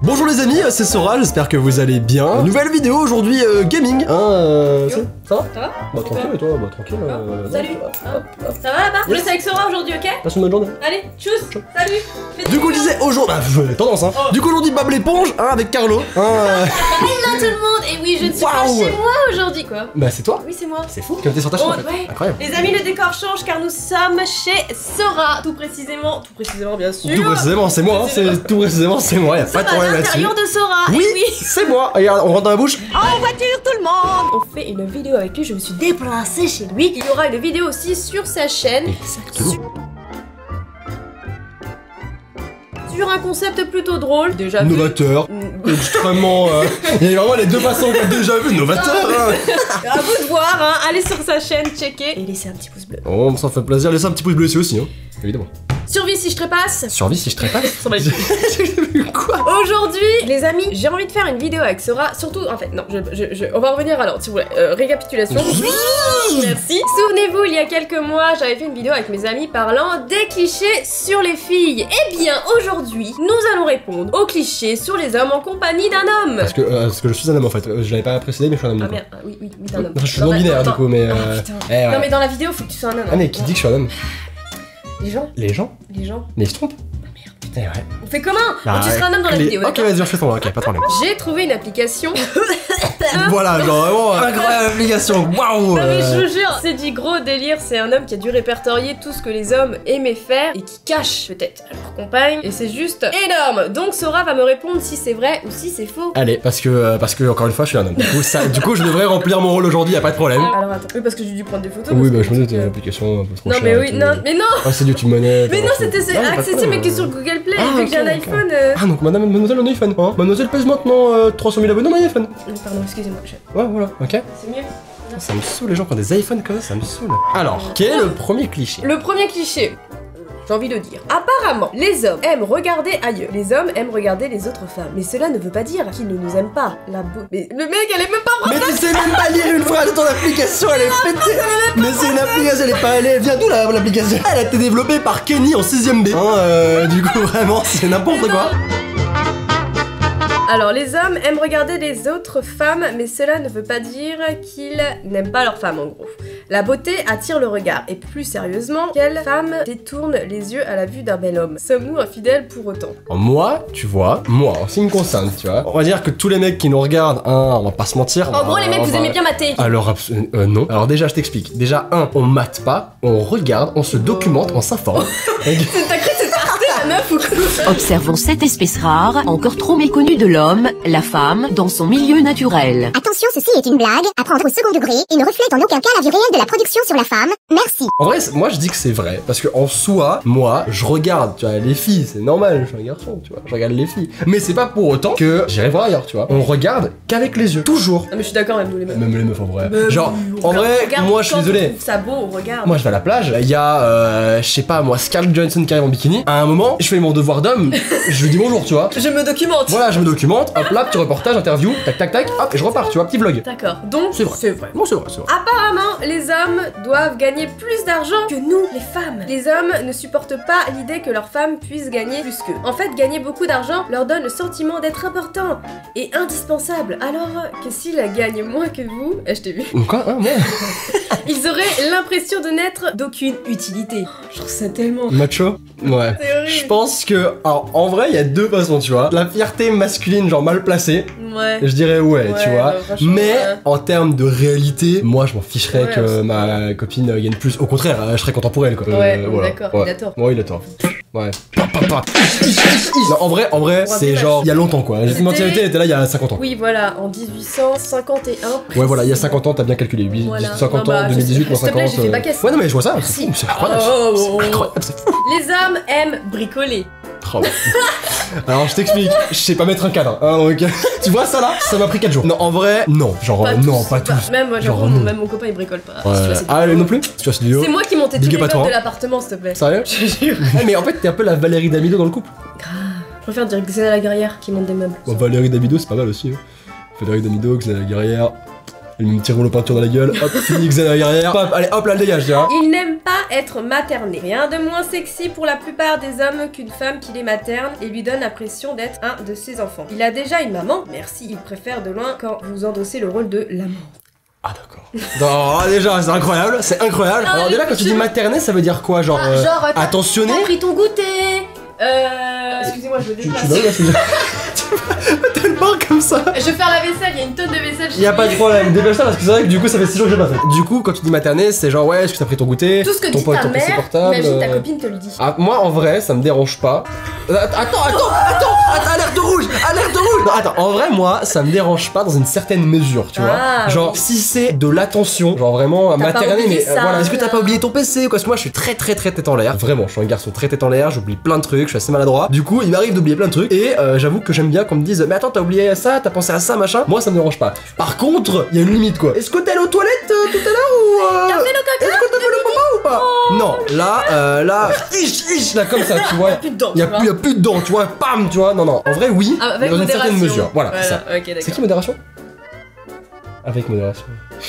Bonjour les amis, c'est Sora, j'espère que vous allez bien. Nouvelle vidéo aujourd'hui gaming, hein ça va? Ça va? Bah tranquille et toi? Bah tranquille. Salut. Ça va là-bas? Vous laissez avec Sora aujourd'hui, ok? Passe une bonne journée. Allez, tchuss. Salut. Du coup je disais aujourd'hui, tendance hein. Du coup aujourd'hui Bob l'éponge, hein, avec Carlo. Hello tout le monde. Et oui, je ne suis pas chez moi aujourd'hui quoi. Bah c'est toi? Oui c'est moi. C'est fou, comme t'es sur ta chaîne en fait. Ouais. Incroyable. Les amis, le décor change car nous sommes chez Sora. Tout précisément bien sûr. Tout précisément c'est moi, hein, tout précisément c'est moi, y'a pas de problème là-dessus. L'intérieur de Sora. Oui, c'est moi. Regarde, on rentre dans la bouche. En voiture tout le monde. On fait une vidéo avec lui, je me suis déplacée chez lui. Il y aura une vidéo aussi sur sa chaîne. Exactement. Sur un concept plutôt drôle, déjà vu. Novateur, extrêmement... Il y a vraiment les deux façons qu'on a déjà vu, novateur hein. À vous de voir, hein. Allez sur sa chaîne, checker et laissez un petit pouce bleu. Oh, ça fait plaisir, laissez un petit pouce bleu ici aussi, hein. Évidemment. Survie si je trépasse. Survie si je trépasse. Quoi? Aujourd'hui, les amis, j'ai envie de faire une vidéo avec Sora. Surtout, en fait, non, on va revenir alors, si vous voulez. Récapitulation. Merci. Souvenez-vous, il y a quelques mois, j'avais fait une vidéo avec mes amis parlant des clichés sur les filles. Eh bien, aujourd'hui, nous allons répondre aux clichés sur les hommes en compagnie d'un homme. Parce que je suis un homme en fait. Je l'avais pas précisé, mais je suis un homme. Ah merde, oui, t'es un homme. Je suis non-binaire du coup, mais. Ouais. Non, mais dans la vidéo, faut que tu sois un homme. Ah, mais qui dit que je suis un homme? Les gens. Les gens? Mais ils se trompent. Ah merde, putain. Eh ouais. On fait comment? Tu seras un homme dans la vidéo. Ok, vas-y, je fais ton, ok, pas de problème. J'ai trouvé une application. Voilà, genre vraiment incroyable application. Waouh! Non mais je vous jure, c'est du gros délire. C'est un homme qui a dû répertorier tout ce que les hommes aimaient faire et qui cache peut-être à leur compagne. Et c'est juste énorme. Donc Sora va me répondre si c'est vrai ou si c'est faux. Allez, parce que encore une fois, je suis un homme. Du coup, je devrais remplir mon rôle aujourd'hui, y a pas de problème. Alors attends, oui parce que j'ai dû prendre des photos. Oui, bah je me doute, une application un peu trop non chère mais oui, et tout. non, mais non. Ah, c'est du YouTube Money. Mais non, c'était accessible mais que sur Google Play. Ah, vu que j'ai un ok. iPhone. Ah donc mademoiselle on a iPhone, hein. Mademoiselle pèse maintenant 300 000 abonnés, on a un iPhone. Pardon, excusez-moi. Ouais, voilà, ok. C'est mieux. Ça me saoule les gens qui ont des iPhones comme ça me saoule. Alors, quel est le premier cliché? Le premier cliché. J'ai envie de dire. Apparemment, les hommes aiment regarder ailleurs. Les hommes aiment regarder les autres femmes. Mais cela ne veut pas dire qu'ils ne nous aiment pas. Mais le mec, elle est même pas Mais tu sais même pas lire une phrase de ton application, elle est pétée. Mais c'est une application, elle est pas... Elle vient d'où l'application? Elle a été développée par Kenny en 6ème B. Hein, du coup, vraiment, c'est n'importe quoi. Alors, les hommes aiment regarder les autres femmes, mais cela ne veut pas dire qu'ils n'aiment pas leurs femmes, en gros. La beauté attire le regard, et plus sérieusement, quelle femme détourne les yeux à la vue d'un bel homme? Sommes-nous infidèles pour autant? Moi, tu vois, en ce qui me concerne, tu vois, on va dire que tous les mecs qui nous regardent, on va pas se mentir. En gros, les mecs, vous aimez bien mater. Alors, non. Alors déjà, je t'explique. Déjà, on mate pas, on regarde, on se documente, on s'informe. T'as cru que c'était Arte, la meuf ou quoi? Observons cette espèce rare, encore trop méconnue de l'homme, la femme, dans son milieu naturel. Attention, ceci est une blague, à prendre au second degré et ne reflète en aucun cas la vie réelle de la production sur la femme. Merci. En vrai, moi je dis que c'est vrai, parce que en soi, moi, je regarde, tu vois, les filles, c'est normal, je suis un garçon, tu vois, je regarde les filles. Mais c'est pas pour autant que j'irai voir ailleurs, tu vois. On regarde qu'avec les yeux, toujours. Ah mais je suis d'accord, même nous les meufs. Même les meufs en vrai. Mais Genre, oui, en vrai, regarde, moi je suis quand désolé. on trouve ça beau, on regarde. Moi je vais à la plage, il y a, je sais pas moi, Scarlett Johansson qui arrive en bikini. À un moment, je fais mon devoir d'homme, je lui dis bonjour, tu vois. Je me documente. Voilà, je me documente, hop là, petit reportage, interview, tac tac tac, hop, et je repars, tu vois, petit vlog. D'accord, donc C'est vrai. c'est vrai. Non, c'est vrai, c'est vrai. Apparemment, les hommes doivent gagner plus d'argent que nous, les femmes. Les hommes ne supportent pas l'idée que leurs femmes puissent gagner plus qu'eux. En fait, gagner beaucoup d'argent leur donne le sentiment d'être important et indispensable. Alors que s'ils gagnent moins que vous, je t'ai vu, Quoi, hein, moi ils auraient l'impression de n'être d'aucune utilité. Je trouve ça tellement... Macho? Ouais. C'est horrible. Je pense que, alors, en vrai, il y a deux façons, tu vois. La fierté masculine, genre mal placée, Ouais. je dirais ouais, tu vois. bah, franchement, Mais ouais. en termes de réalité, moi, je m'en ficherais Ouais, que absolument. ma copine gagne plus. Au contraire, je serais content pour elle, quoi. Ouais, voilà. d'accord, Ouais. il a tort. Ouais, il a tort. Ouais. Non, en vrai, c'est vache. genre, il y a longtemps, quoi. Cette C'était- mentalité, elle était là il y a 50 ans. Oui, voilà, en 1851. Ouais, voilà, il y a 50 ans, t'as bien calculé. Voilà. 50 Non, bah, ans, 2018, moins s'il te plaît, 50. j'ai fait bac S. Ouais, non, mais je vois ça. Merci. C'est incroyable. Oh. C'est incroyable, c'est fou. Les hommes aiment bricoler. Oh. Alors je t'explique, je sais pas mettre un cadre, hein, donc tu vois ça là, ça m'a pris 4 jours. Non, en vrai, non, genre non, pas tous. Même moi, Genre, j'avoue, non. même mon copain il bricole pas. Ouais. Tu vois, c'est- Ah, non plus. Tu vois, studio. C'est moi qui montais tous Big les up à meubles toi, de hein. l'appartement, s'il te plaît. Sérieux? Je te jure. Ouais, mais en fait, t'es un peu la Valérie Damido dans le couple. Je préfère dire Xena la guerrière qui monte des meubles. Bon, Valérie Damido, c'est pas mal aussi. Hein. Valérie Damido, Xena la guerrière. Elle me tire rouleau peinture dans la gueule, hop, fini Xen à l'arrière, hop, allez hop là, elle dégage, tu vois. Il n'aime pas être materné. Rien de moins sexy pour la plupart des hommes qu'une femme qui les materne et lui donne l'impression d'être un de ses enfants. Il a déjà une maman, merci, il préfère de loin quand vous endossez le rôle de l'amant. Ah d'accord. Non, déjà, c'est incroyable, c'est incroyable. Alors déjà, quand tu dis materner, ça veut dire quoi? Genre, attentionné? T'as pris ton goûter. Excusez-moi, je me déplace. Tu veux là, c'est tellement comme ça. Je vais faire la vaisselle, il y a une tonne de vaisselle chez Y'a pas de problème, dépêche-toi parce que c'est vrai que du coup ça fait 6 jours que j'ai pas fait. Du coup, quand tu dis materner, c'est genre ouais, est-ce que t'as pris ton goûter? tout ce que ton dit ta PC mère, portable, imagine ta copine te le dit. Ah, moi en vrai, ça me dérange pas. Attends, alerte rouge, alerte rouge. Non, attends, en vrai, moi, ça me dérange pas dans une certaine mesure, tu vois. Genre, si c'est de l'attention, genre vraiment materner, mais voilà, est-ce que t'as pas oublié ton PC quoi? Parce que moi, je suis très tête en l'air. Vraiment, je suis un garçon très tête en l'air, j'oublie plein de trucs, je suis assez maladroit. Du coup, il m'arrive d'oublier plein de trucs et j'avoue que j'aime bien qu'on me dise, mais attends, t'as oublié ça, t'as pensé à ça, machin. Moi, ça me dérange pas. Par contre, il y a une limite quoi. Est-ce que t'es allé aux toilettes tout à l'heure ou T'as fait le caca? est-ce que t'as fait le papa ou pas? Non, là, là comme ça, tu vois. Y a plus de dents, tu vois. Pam, tu vois. Non. En vrai, oui, avec dans une certaine modération. mesure. Voilà, c'est ça. Ok, d'accord. C'est qui modération? Avec modération.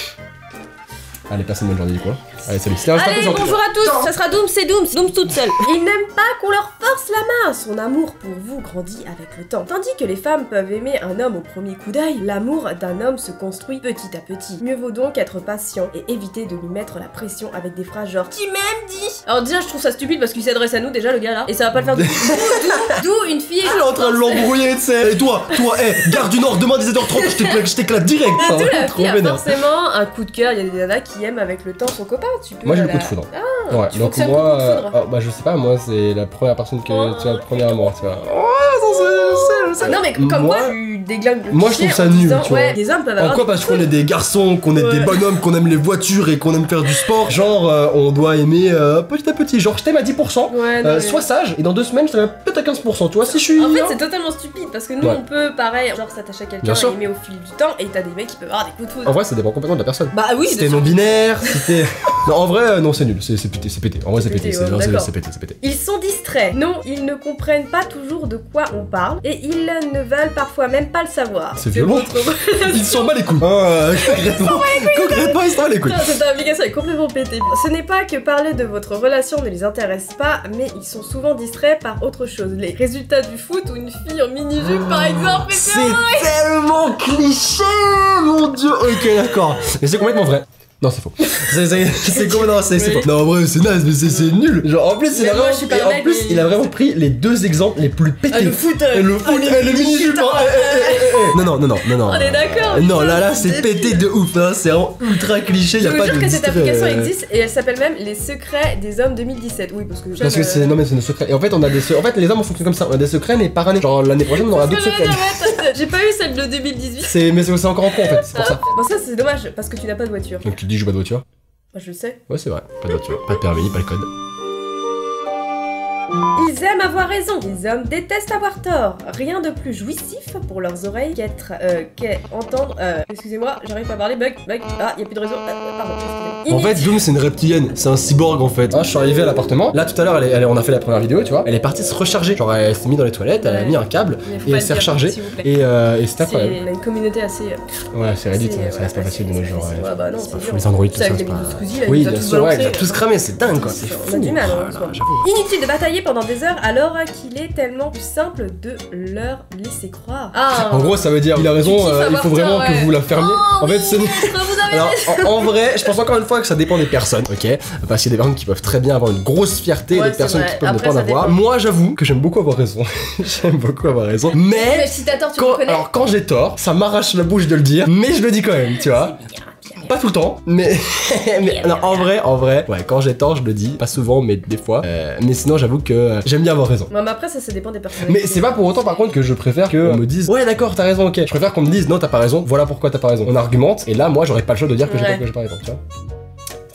Allez, passez une bonne journée du coup. Allez, salut. Allez, bonjour à tous, ça sera Doom, c'est Doom toute seule. Il n'aime pas qu'on leur force la main. Son amour pour vous grandit avec le temps. Tandis que les femmes peuvent aimer un homme au premier coup d'œil, l'amour d'un homme se construit petit à petit. Mieux vaut donc être patient et éviter de lui mettre la pression avec des phrases genre « Tu m'aimes, dis !» Alors déjà, je trouve ça stupide parce qu'il s'adresse à nous déjà, le gars là, et ça va pas le faire d'où une fille... Elle est en train de l'embrouiller, tu sais. Et toi, Gare du Nord, demain 17h30, je t'éclate direct. D'où la fille a forcément un coup de cœur. Il y a des nanas qui aiment avec le temps son copain. Tu peux moi j'ai le coup de foudre. Ouais, tu donc fonctionnes moi, pour le coup de foudre. bah je sais pas, moi c'est la première personne que tu vois, le premier amour, tu vois. Je sais. Non mais comme moi, quoi tu déglingues le moi je trouve cliché ça en nul, disant, tu vois. ouais, les hommes peuvent En avoir quoi? des Parce qu'on est des garçons, qu'on est des bonhommes, qu'on aime les voitures et qu'on aime faire du sport. Genre, on doit aimer petit à petit. Genre, je t'aime à 10%, Ouais, non, mais- sois sage, et dans 2 semaines, je t'aime peut-être à 15%, tu vois, si je suis... En fait, c'est totalement stupide parce que nous, Ouais. on peut, pareil, genre s'attacher à quelqu'un Bien sûr. et aimer au fil du temps, et t'as des mecs qui peuvent avoir des coups de foudre. En vrai, ça dépend complètement de la personne. Bah oui, Si de t'es sûr. non-binaire, si t'es... Non, en vrai, non, c'est nul, c'est pété. En vrai, c'est pété, pété, ouais, c'est d'accord. pété. Ils sont distraits. Non, ils ne comprennent pas toujours de quoi on parle, et ils ne veulent parfois même pas le savoir. C'est violent. votre- Ils s'en bat les couilles. Concrètement, ils s'en bat les couilles. Putain, cette application est complètement pétée. Ce n'est pas que parler de votre relation ne les intéresse pas, mais ils sont souvent distraits par autre chose. Les résultats du foot ou une fille en mini-jupe par exemple. C'est tellement cliché, mon dieu. Ok, d'accord. Mais c'est complètement vrai. Non, c'est faux. C'est complètement, c'est faux. Non, en vrai, c'est naze, mais c'est nul. Genre, en plus, Mais moi, je suis pas mec, mais- il a vraiment pris les 2 exemples les plus pétés. le foot, le mini-jupe. Non. On est d'accord. Non, putain, là, c'est pété de ouf. Hein. C'est vraiment ultra cliché. Je Y a vous pas jure de que cette distrait, application existe et elle s'appelle même Les secrets des hommes 2017. Oui, parce que c'est non mais c'est nos secrets. Et en fait on a des en fait les hommes on fonctionne comme ça. On a des secrets mais par année. Genre l'année prochaine on aura d'autres secrets. J'ai pas eu celle de 2018. Mais c'est encore en cours en fait. C'est pour ça. Bon, ça c'est dommage parce que tu n'as pas de voiture. Donc tu dis je pas de voiture. Moi je le sais. Ouais c'est vrai. Pas de voiture. Pas de permis, pas de code. Ils aiment avoir raison. Les hommes détestent avoir tort. Rien de plus jouissif pour leurs oreilles qu'entendre. Excusez-moi, j'arrive pas à parler. Bug. Ah, y a plus de réseau. Pardon, excusez-moi. En fait Doom c'est une reptilienne. C'est un cyborg en fait. Ah, je suis arrivé à l'appartement. Là tout à l'heure on a fait la première vidéo tu vois. Elle est partie se recharger. Genre elle s'est mise dans les toilettes. Elle a mis un câble et elle s'est rechargée. Et c'était incroyable. On a une communauté assez. Ouais c'est Reddit. assez, Ça reste pas facile de nos jours. Ouais, bah non, C'est pas c'est fou dur. les Android tout C'est ça. avec c'est les pas- vidéos de Squeezie, là, Oui ils nous ont bien tous sûr ouais. balancé. Ils ont tous cramé. C'est dingue quoi. C'est On fou. a du mal, Oh là hein, là, quoi. j'avoue. Inutile de batailler pendant des heures alors qu'il est tellement plus simple de leur laisser croire. Ah. En gros, ça veut dire, il a raison, Tu kiffes il avoir faut vraiment tort, que ouais. vous la fermiez. En fait, c'est. Vous avez Alors, en vrai, je pense encore une fois que ça dépend des personnes, ok? Parce qu'il y a des personnes qui peuvent très bien avoir une grosse fierté, Ouais, et des personnes c'est qui vrai. peuvent ne Après, pas en ça avoir. dépend. Moi, j'avoue que j'aime beaucoup avoir raison. J'aime beaucoup avoir raison. Mais. Mais si t'as tort, tu le reconnais. Alors, quand j'ai tort, ça m'arrache la bouche de le dire, mais je le dis quand même, tu vois? Pas tout le temps, mais. Non, en vrai, ouais, quand j'ai tort, je le dis. Pas souvent, mais des fois. Mais sinon, j'avoue que j'aime bien avoir raison. Ouais, mais après, ça dépend des personnes. Mais c'est pas pour autant par contre que je préfère qu'on me dise ouais d'accord t'as raison ok. Je préfère qu'on me dise non t'as pas raison, voilà pourquoi t'as pas raison. On argumente et là moi j'aurais pas le choix de dire que j'ai pas raison, tu vois.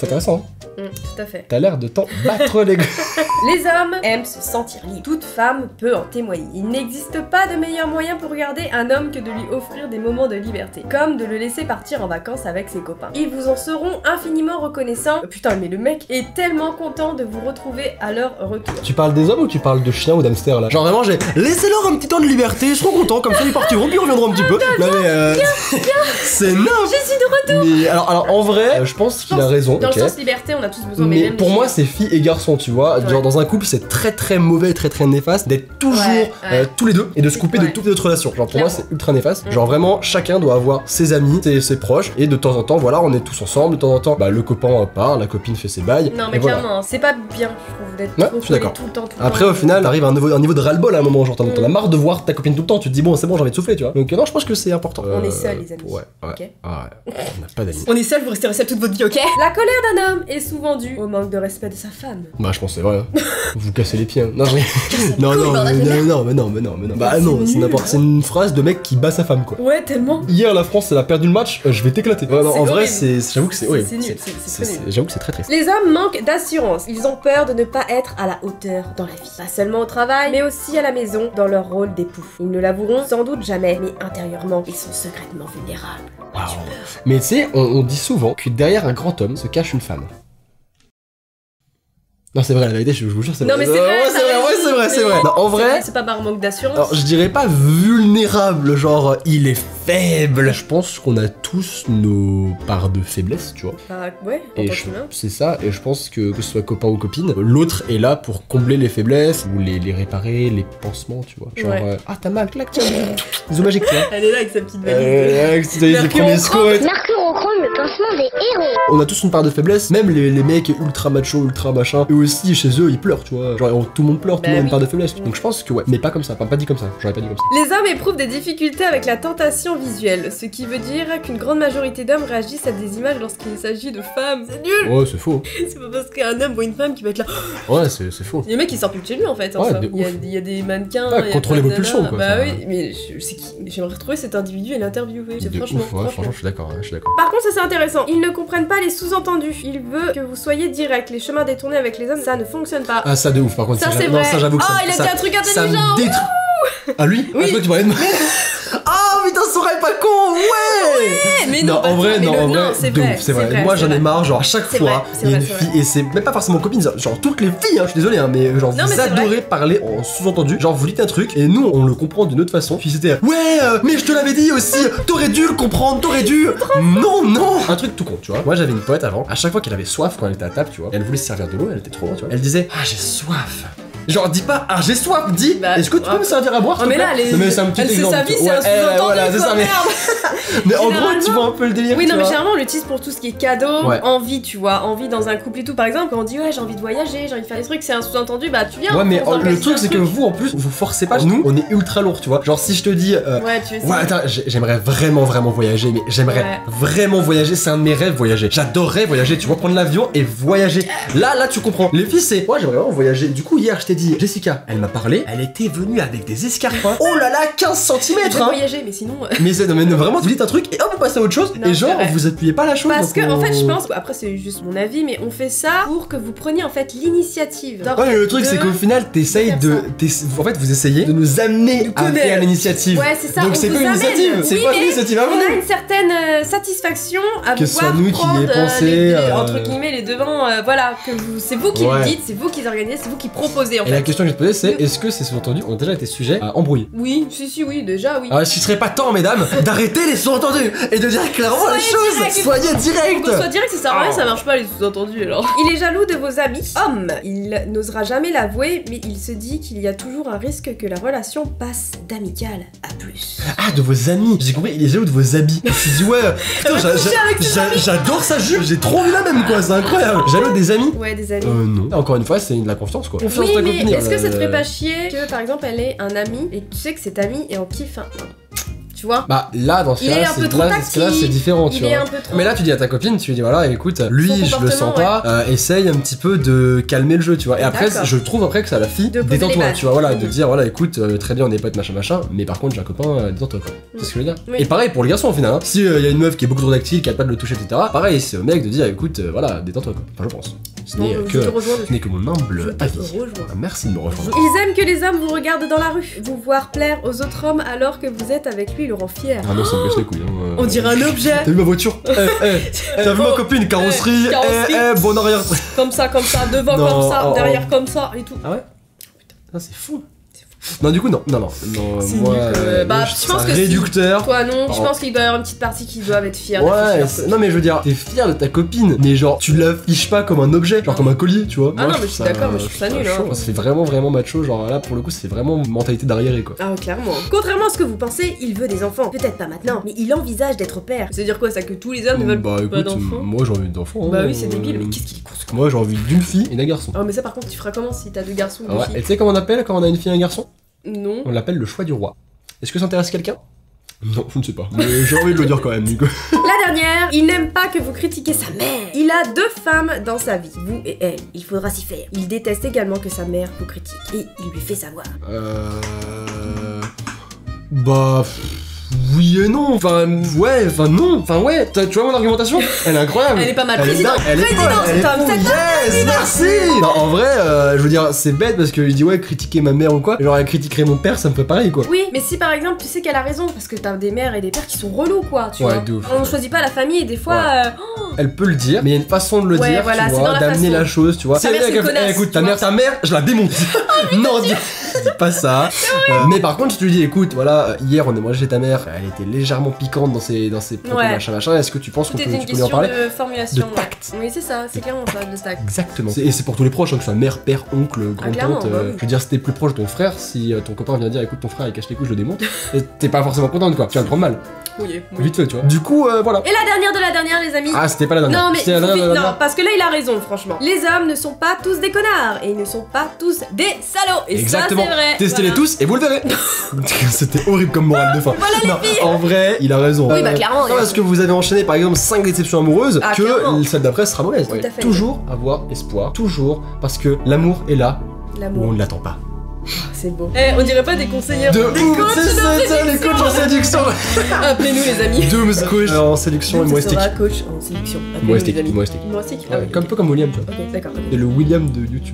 C'est intéressant, hein. Tout à fait. T'as l'air de t'en battre les gars. Les hommes aiment se sentir libres. Toute femme peut en témoigner. Il n'existe pas de meilleur moyen pour regarder un homme que de lui offrir des moments de liberté, comme de le laisser partir en vacances avec ses copains. Ils vous en seront infiniment reconnaissants. Putain, mais le mec est tellement content de vous retrouver à leur retour. Tu parles des hommes ou tu parles de chiens ou d'hamsters là? Genre vraiment, laissez-leur un petit temps de liberté, ils seront contents, comme ça ils partiront, puis ils reviendront un petit peu. Non mais c'est nain. Je suis de retour. Mais alors en vrai, je pense qu'il a raison. Dans le sens liberté, on a tous besoin. Mais pour moi, c'est filles et garçons, tu vois. Ouais. Genre dans un couple, c'est très mauvais, très néfaste d'être toujours tous les deux et de se couper de toutes les autres relations. Genre pour moi, c'est ultra néfaste. Genre vraiment, chacun doit avoir ses amis, ses proches, et de temps en temps, voilà, on est tous ensemble. De temps en temps, bah le copain part, la copine fait ses bails. Non mais clairement, voilà. C'est pas bien, je trouve, d'être trop collé tout le temps. Après, au final, t'arrives à un niveau de ras-le-bol à un moment. Genre t'en as marre de voir ta copine tout le temps. Tu te dis bon, c'est bon, j'ai envie de souffler, tu vois. Donc non, je pense que c'est important. On est seuls, les amis. Ouais. Okay. On n'a pas d'amis. On est seuls, vous resterez seuls toute votre vie, ok? La colère d'un homme est souvent due au manque de respect de sa femme. Bah je pense que c'est vrai. Vous cassez les pieds. Hein. Non, non. Bah non, c'est n'importe. C'est une phrase de mec qui bat sa femme quoi. Ouais, tellement. Hier la France elle a perdu le match, je vais t'éclater. Ouais, en vrai j'avoue que c'est horrible. C'est nul. J'avoue que c'est très triste. Les hommes manquent d'assurance. Ils ont peur de ne pas être à la hauteur dans la vie. Pas seulement au travail, mais aussi à la maison, dans leur rôle d'époux. Ils ne l'avoueront sans doute jamais, mais intérieurement, ils sont secrètement vulnérables. Wow. Mais tu sais, on dit souvent que derrière un grand homme se cache une femme. Non, c'est vrai, la vérité, je vous jure, c'est vrai. Non, mais c'est vrai, c'est vrai. Non, en vrai. C'est pas par manque d'assurance. Alors, je dirais pas vulnérable, genre, il est faible. Je pense qu'on a tous nos parts de faiblesse, tu vois. Bah, ouais, en tant qu'humain. C'est ça, et je pense que ce soit copain ou copine, l'autre est là pour combler les faiblesses, ou les réparer, les pansements, tu vois. Genre, ah, t'as mal, clac, tiens, bisous magique, tu vois. Elle est là avec sa petite valise. Avec ses premiers squats. Mercurochrome, le pansement des héros. On a tous une part de faiblesse, même les mecs ultra macho, ultra machin, eux aussi, chez eux, ils pleurent, tu vois. Genre, tout le monde pleure, tout le monde a une part de faiblesse. Donc je pense que ouais, mais pas comme ça, pas dit comme ça, j'aurais pas dit comme ça. Les hommes éprouvent des difficultés avec la tentation visuelle, ce qui veut dire qu'une grande majorité d'hommes réagissent à des images lorsqu'il s'agit de femmes. C'est nul. Ouais, c'est faux. C'est pas parce qu'un homme voit une femme qui va être là. Ouais, c'est faux. Il y a un mec qui sort plus de chez lui en fait. Ouais, il y a des mannequins. Contrôler vos pulsions quoi. Bah oui, mais c'est qui? J'aimerais retrouver cet individu et l'interviewer. Franchement. Franchement, je suis d'accord. Par contre, ça c'est intéressant. Ils ne comprennent pas les sous-entendus. Il veut que vous soyez direct. Les chemins détournés avec les hommes, ça ne fonctionne pas. Ah, ça de ouf par contre. Ça c'est vrai. Ça j'avoue que il a dit un truc intelligent. Ça me détruit. Ah lui? Oui. Ah, je crois que tu parlais de moi. Ah putain, ça serait pas con, ouais. Mais non, en vrai, c'est vrai. Moi j'en ai marre, genre à chaque fois, il y a une fille, et c'est même pas forcément copine, genre toutes les filles, hein, je suis désolé, hein, mais genre vous adorez parler en sous-entendu, genre vous dites un truc, et nous on le comprend d'une autre façon, puis c'était ouais, mais je te l'avais dit aussi, t'aurais dû le comprendre, t'aurais dû. Non. Un truc tout con, tu vois. Moi j'avais une pote avant, à chaque fois qu'elle avait soif quand elle était à table, tu vois, elle voulait se servir de l'eau, elle était trop loin, tu vois. Elle disait ah j'ai soif. Genre dis pas ah j'ai soif, dis est-ce que tu peux me servir à boire s'il te plaît? Non mais c'est un petit exemple. Elle se c'est un sous-entendu. Voilà, c'est ça, mais en gros tu vois un peu le délire. Oui non mais généralement on l'utilise pour tout ce qui est cadeau, envie, tu vois, envie dans un couple et tout. Par exemple quand on dit ouais j'ai envie de voyager, j'ai envie de faire des trucs, c'est un sous-entendu, bah tu viens. Ouais mais le truc c'est que vous en plus vous forcez pas. Nous on est ultra lourd, tu vois. Genre si je te dis ouais attends j'aimerais vraiment voyager, mais j'aimerais vraiment voyager, c'est un de mes rêves voyager. J'adorerais voyager, tu vois, prendre l'avion et voyager. Là tu comprends. Les filles c'est ouais j'aimerais vraiment voyager. Du coup hier je t'ai dit Jessica, elle m'a parlé, elle était venue avec des escarpins. Oh là là 15 cm hein. Voyager mais sinon mais vraiment vous dites un truc et hop vous passez à autre chose et genre vous appuyez pas la chose. Parce que en fait je pense, après c'est juste mon avis, mais on fait ça pour que vous preniez en fait l'initiative. Ouais mais le truc c'est qu'au final t'essayes en fait vous essayez de nous amener à faire l'initiative. Ouais c'est ça. Donc c'est pas une initiative, c'est pas une initiative à vous. On a une certaine satisfaction à que pouvoir nous qui y ait pensé entre guillemets les devants, voilà, que c'est vous qui le dites, c'est vous qui organisez, c'est vous qui proposez en fait. Et la question que je vais te poser c'est est-ce que ces sous-entendus ont déjà été sujets à embrouiller? Oui, oui, déjà oui. Alors, ce serait pas temps, mesdames, d'arrêter les sous-entendus et de dire clairement les choses. Soyez direct. Soit direct, ça sert à rien, ça marche pas les sous-entendus alors. Il est jaloux de vos amis. Homme, il n'osera jamais l'avouer, mais il se dit qu'il y a toujours un risque que la relation passe d'amical à plus. Ah, de vos amis. J'ai compris, il est jaloux de vos habits. Je me suis dit ouais, putain, j'adore sa jupe. J'ai trop vu la même quoi, c'est incroyable. Jaloux des amis? Ouais, des amis. Non. Encore une fois, c'est de la confiance quoi. Confiance oui, ta mais est-ce que ça te ferait pas chier que par exemple elle ait un ami et tu sais que cet ami est en kiff tu vois. Bah là, dans ce cas-là, c'est différent, tu vois. Il est un peu trop... Mais là, tu dis à ta copine, tu lui dis voilà, écoute, lui, je le sens pas, essaye un petit peu de calmer le jeu, tu vois. Et après, je trouve après que ça la fille, détends-toi, tu vois, voilà, de dire voilà, écoute, très bien, on est potes, machin, mais par contre, j'ai un copain, détends-toi, quoi. C'est ce que je veux dire. Et pareil pour le garçon, au final, hein. Si y a une meuf qui est beaucoup trop tactile, qui a pas de le toucher, etc., pareil, c'est au mec de dire écoute, voilà, détends-toi, quoi. Enfin, je pense. Ce n'est que mon humble avis. Merci de me rejoindre. Ils aiment que les hommes vous regardent dans la rue. Vous voir plaire aux autres hommes alors que vous êtes avec lui le rend fier. Ah non, ça me casse les couilles. Hein. On dirait un objet. T'as vu ma voiture? T'as vu ma copine? Carrosserie. Bon arrière. Comme ça, devant comme ça, derrière comme ça et tout. Ah ouais? Putain, c'est fou. Non, du coup, non, moi, je pense que réducteur. Toi, non, je pense qu'il doit y avoir une petite partie qui doivent être fiers. Ouais, non, mais je veux dire, t'es fier de ta copine, mais genre, tu l'affiches pas comme un objet, genre comme un collier, tu vois. Ah non, mais je suis d'accord, mais je trouve ça nul, hein. C'est vraiment macho, genre là, pour le coup, c'est vraiment mentalité d'arriéré, quoi. Ah, clairement. Contrairement à ce que vous pensez, il veut des enfants. Peut-être pas maintenant, mais il envisage d'être père. C'est-à-dire quoi, ça, que tous les hommes ne veulent pas d'enfants? Moi, j'ai envie d'enfants. Bah oui, c'est débile, mais qu'est-ce qu'il est con. Moi, j'ai envie d'une fille et d'un garçon. Oh, mais ça, par contre, tu feras comment si t'as deux garçons ou deux filles? Et tu sais comment on appelle quand on a une fille et un garçon? Non. On l'appelle le choix du roi. Est-ce que ça intéresse quelqu'un? Non, je ne sais pas. Mais j'ai envie de le dire quand même, Nico. La dernière, il n'aime pas que vous critiquiez sa mère. Il a deux femmes dans sa vie, vous et elle. Il faudra s'y faire. Il déteste également que sa mère vous critique. Et il lui fait savoir. Bah... Oui et non, ouais, tu vois mon argumentation? Elle est incroyable. Elle est pas mal. Elle est yes, merci. Non, en vrai, je veux dire, c'est bête parce qu'il dit ouais, critiquer ma mère ou quoi. Genre, elle critiquerait mon père, ça me fait pareil, quoi. Oui, mais si par exemple, tu sais qu'elle a raison, parce que t'as des mères et des pères qui sont relous, quoi, tu vois. De ouf. On choisit pas la famille et des fois... Elle peut le dire, mais il y a une façon de le dire, voilà, tu vois, d'amener la chose, tu vois. Ta mère, c'est une connasse, écoute, ta mère, je la démonte. Non, dis pas ça. Mais par contre, je te dis, écoute, voilà, hier on est mangé chez ta mère, elle était légèrement piquante dans ses propos, machin, est-ce que tu penses qu'on peut lui en parler? De formulation, de tact. Oui, c'est ça, c'est clairement ça, le tact. Exactement. Et c'est pour tous les proches, hein, que ce soit mère, père, oncle, grand-tante. Je veux dire, si t'es plus proche de ton frère, si ton copain vient dire, écoute, ton frère il cache les couilles, je le démonte, t'es pas forcément contente, quoi. Tu vas le prendre mal. Oui. Vite fait, tu vois. Du coup, voilà. Et la dernière de la dernière, les amis. Ah, c'était pas la dernière. Non, mais non, parce que là, il a raison, franchement. Les hommes ne sont pas tous des connards et ils ne sont pas tous des salauds. Et exactement. Ça, c'est vrai. Testez-les tous et vous le verrez. C'était horrible comme morale de fin. Voilà, non, en vrai, il a raison. Oui, bah clairement. Non, parce que vous avez enchaîné par exemple 5 déceptions amoureuses, que clairement. Celle d'après sera mauvaise. Tout à fait. Toujours avoir espoir, toujours, parce que l'amour est là où on ne l'attend pas. C'est beau. On dirait pas des conseillers. De ouf, c'est ça, les coachs en séduction. Appelez-nous les amis. Dooms coach en séduction humoristique. Coach en séduction. Humoristique. Un peu comme William, tu vois. Ok, d'accord. Et le William de YouTube.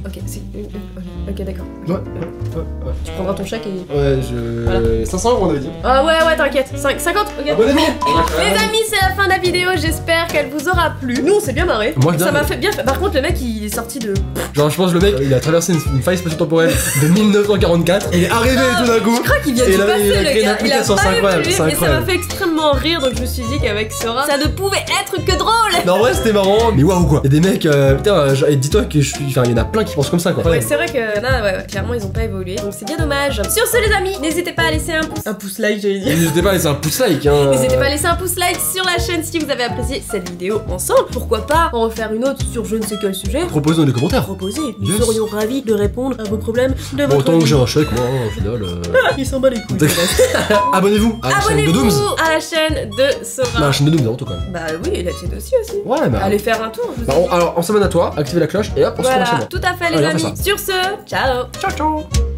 Ok, d'accord. Ouais. Tu prendras ton chèque et... Ouais, Voilà. 500 € on avait dit. Ah ouais, t'inquiète. 50, ok. Abonnez-vous. Les amis, c'est la fin de la vidéo. J'espère qu'elle vous aura plu. Nous, on s'est bien marré. Moi, ça m'a fait bien. Par contre, le mec, il est sorti de... Genre, je pense le mec, il a traversé une faille spatio-temporelle de 1944. Il est arrivé tout d'un coup. Je crois qu'il vient du passé, le gars. Il a pas incroyable. Et ça m'a fait extrêmement rire, donc je me suis dit qu'avec Sora, ça ne pouvait être que drôle. Non, en vrai, c'était marrant. Mais waouh, quoi. Y'a des mecs, putain, dis-toi que je suis. Enfin, il y en a plein qui pensent comme ça, quoi. Ouais, c'est vrai que là, clairement, ils ont pas évolué. Donc c'est bien dommage. Sur ce, les amis, n'hésitez pas à laisser un pouce like, j'allais dire. N'hésitez pas à laisser un pouce like, hein. N'hésitez pas à laisser un pouce like sur la chaîne si vous avez apprécié cette vidéo ensemble. Pourquoi pas en refaire une autre sur je ne sais quel sujet. Proposez dans les commentaires. Nous serions ravis de répondre à vos problèmes de votre autant vie. que j'ai un chèque, moi, au final. Il s'en bat les couilles. Abonnez-vous à la chaîne de Dooms. À la chaîne de Sora. La chaîne de Dooms, avant tout, quand même. Bah oui, et la tienne aussi. Ouais, bah. Allez faire un tour. Alors, on s'abonne à toi, activez la cloche et hop, on se retrouve chez moi. Tout à fait, les amis. Sur ce, ciao. Ciao.